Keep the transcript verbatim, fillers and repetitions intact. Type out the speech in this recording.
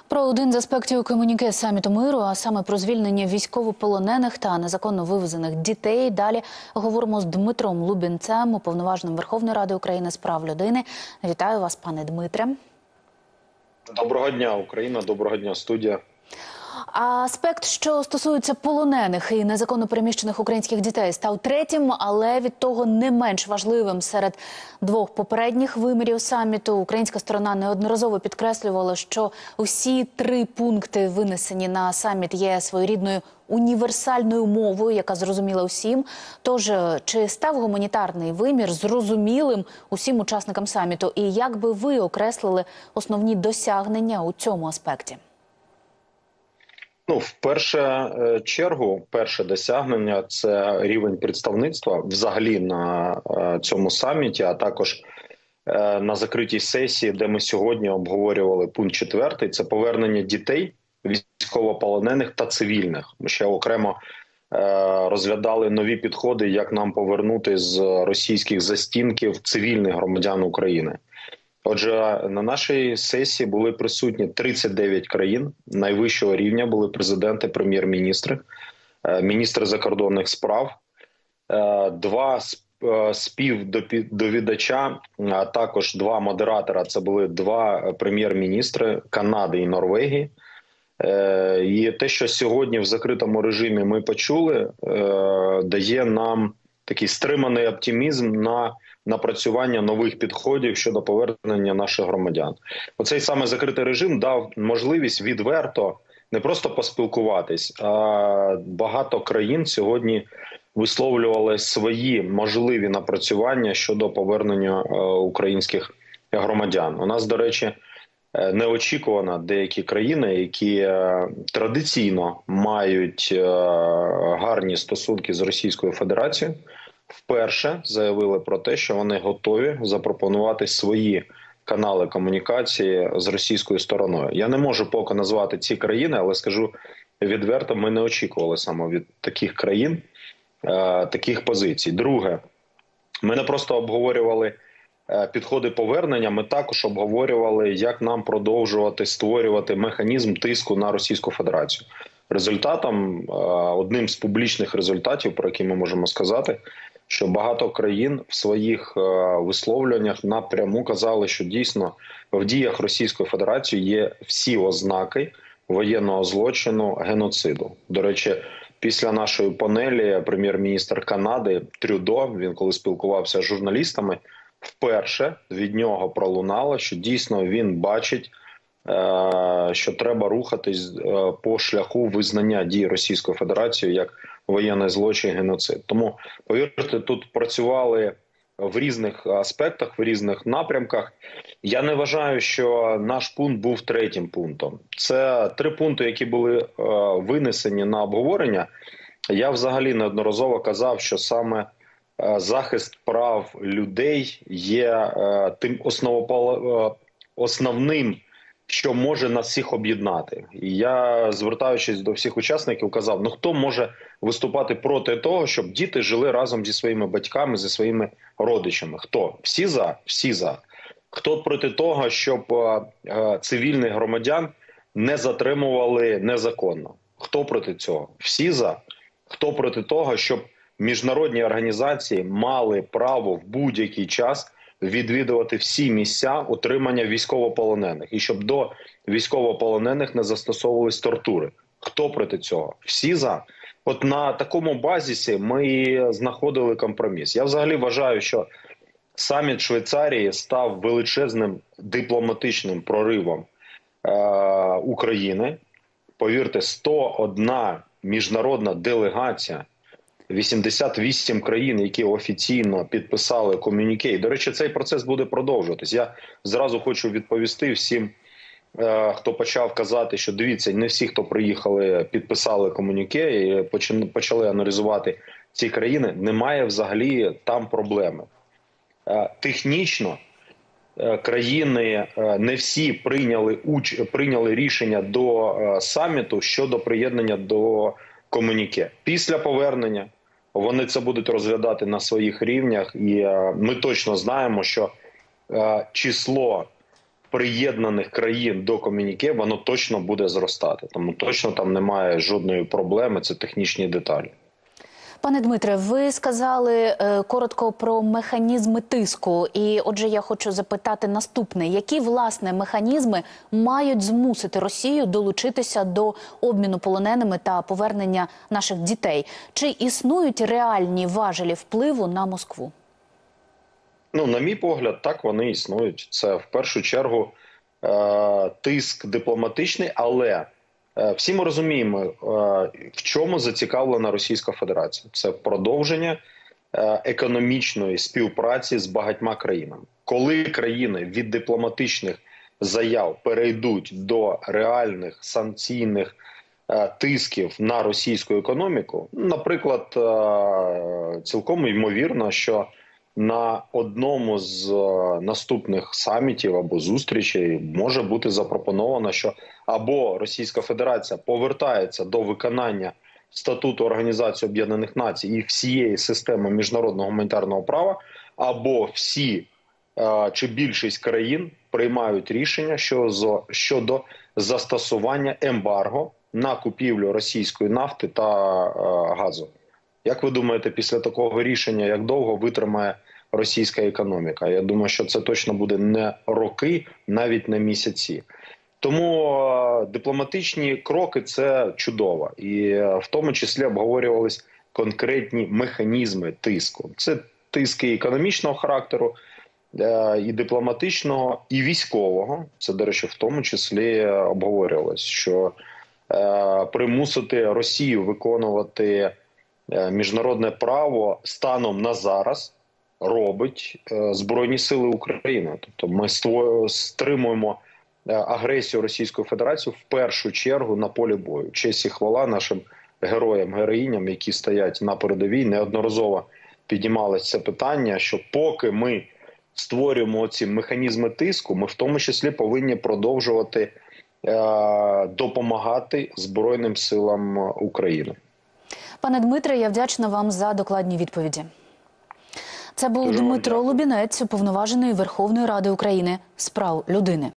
Про один з аспектів комюніке саміту миру, а саме про звільнення військовополонених та незаконно вивезених дітей. Далі говоримо з Дмитром Лубінцем, уповноваженим Верховної Ради України з прав людини. Вітаю вас, пане Дмитре. Доброго дня, Україна. Доброго дня, студія. А аспект, що стосується полонених і незаконно переміщених українських дітей, став третім, але від того не менш важливим серед двох попередніх вимірів саміту. Українська сторона неодноразово підкреслювала, що усі три пункти, винесені на саміт, є своєрідною універсальною мовою, яка зрозуміла усім. Тож, чи став гуманітарний вимір зрозумілим усім учасникам саміту? І як би ви окреслили основні досягнення у цьому аспекті? Ну, в першу чергу, перше досягнення – це рівень представництва взагалі на цьому саміті, а також на закритій сесії, де ми сьогодні обговорювали пункт четвертий – це повернення дітей, військовополонених та цивільних. Ми ще окремо розглядали нові підходи, як нам повернути з російських застінків цивільних громадян України. Отже, на нашій сесії були присутні тридцять дев'ять країн найвищого рівня, були президенти, прем'єр-міністри, міністри закордонних справ, два співдовідача, а також два модератора, це були два прем'єр-міністри Канади і Норвегії. І те, що сьогодні в закритому режимі ми почули, дає нам такий стриманий оптимізм на напрацювання нових підходів щодо повернення наших громадян. Оцей саме закритий режим дав можливість відверто не просто поспілкуватись, а багато країн сьогодні висловлювали свої можливі напрацювання щодо повернення українських громадян. У нас, до речі, неочікувано деякі країни, які традиційно мають гарні стосунки з Російською Федерацією, вперше заявили про те, що вони готові запропонувати свої канали комунікації з російською стороною. Я не можу поки назвати ці країни, але скажу відверто, ми не очікували саме від таких країн е, таких позицій. Друге, ми не просто обговорювали е, підходи повернення, ми також обговорювали, як нам продовжувати створювати механізм тиску на Російську Федерацію. Результатом, е, одним з публічних результатів, про які ми можемо сказати, що багато країн в своїх е, висловлюваннях напряму казали, що дійсно в діях Російської Федерації є всі ознаки воєнного злочину, геноциду. До речі, після нашої панелі прем'єр-міністр Канади Трюдо, він коли спілкувався з журналістами, вперше від нього пролунало, що дійсно він бачить, е, що треба рухатись е, по шляху визнання дій Російської Федерації як воєнний злочин, геноцид. Тому, повірте, тут працювали в різних аспектах, в різних напрямках. Я не вважаю, що наш пункт був третім пунктом. Це три пункти, які були е, винесені на обговорення. Я взагалі неодноразово казав, що саме е, захист прав людей є е, тим основопол... е, основним, що може нас всіх об'єднати. І я, звертаючись до всіх учасників, казав, ну хто може виступати проти того, щоб діти жили разом зі своїми батьками, зі своїми родичами? Хто? Всі за? Всі за. Хто проти того, щоб е, цивільних громадян не затримували незаконно? Хто проти цього? Всі за. Хто проти того, щоб міжнародні організації мали право в будь-який час відвідувати всі місця утримання військовополонених і щоб до військовополонених не застосовувались тортури? Хто проти цього? Всі за. От на такому базисі ми знаходили компроміс. Я взагалі вважаю, що саміт Швейцарії став величезним дипломатичним проривом е- України. Повірте, сто одна міжнародна делегація, вісімдесят вісім країн, які офіційно підписали комюніке. І, до речі, цей процес буде продовжуватись. Я зразу хочу відповісти всім, е, хто почав казати, що дивіться, не всі, хто приїхали, підписали комюніке і почали аналізувати ці країни. Немає взагалі там проблеми. Е, технічно е, країни е, не всі прийняли, уч... прийняли рішення до е, саміту щодо приєднання до комюніке. Після повернення вони це будуть розглядати на своїх рівнях, і е, ми точно знаємо, що е, число приєднаних країн до комюніке, воно точно буде зростати. Тому точно там немає жодної проблеми, це технічні деталі. Пане Дмитре, ви сказали е, коротко про механізми тиску. І отже, я хочу запитати наступне. Які, власне, механізми мають змусити Росію долучитися до обміну полоненими та повернення наших дітей? Чи існують реальні важелі впливу на Москву? Ну, на мій погляд, так, вони існують. Це, в першу чергу, е, тиск дипломатичний, але е, всі ми розуміємо, е, в чому зацікавлена Російська Федерація. Це продовження е, економічної співпраці з багатьма країнами. Коли країни від дипломатичних заяв перейдуть до реальних санкційних е, тисків на російську економіку, наприклад, е, цілком ймовірно, що на одному з наступних самітів або зустрічей може бути запропоновано, що або Російська Федерація повертається до виконання статуту Організації Об'єднаних Націй і всієї системи міжнародного гуманітарного права, або всі чи більшість країн приймають рішення щодо застосування ембарго на купівлю російської нафти та газу. Як ви думаєте, після такого рішення, як довго витримає російська економіка? Я думаю, що це точно буде не роки, навіть не місяці. Тому е, дипломатичні кроки – це чудово. І е, в тому числі обговорювались конкретні механізми тиску. Це тиски економічного характеру, е, і дипломатичного, і військового. Це, до речі, в тому числі обговорювалось, що е, примусити Росію виконувати міжнародне право станом на зараз робить Збройні сили України. Тобто ми стримуємо агресію Російської Федерації в першу чергу на полі бою. Честь і хвала нашим героям, героїням, які стоять на передовій. Неодноразово піднімалось це питання, що поки ми створюємо ці механізми тиску, ми в тому числі повинні продовжувати е- допомагати Збройним силам України. Пане Дмитре, я вдячна вам за докладні відповіді. Це був Дуже Дмитро дякую. Лубінець, уповноважений Верховної Ради України з прав людини.